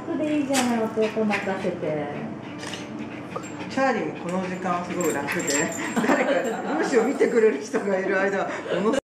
楽でいいじゃない、弟任せて。 チャーリーもこの時間すごい楽で、誰かルーシーを見てくれる人がいる間はもの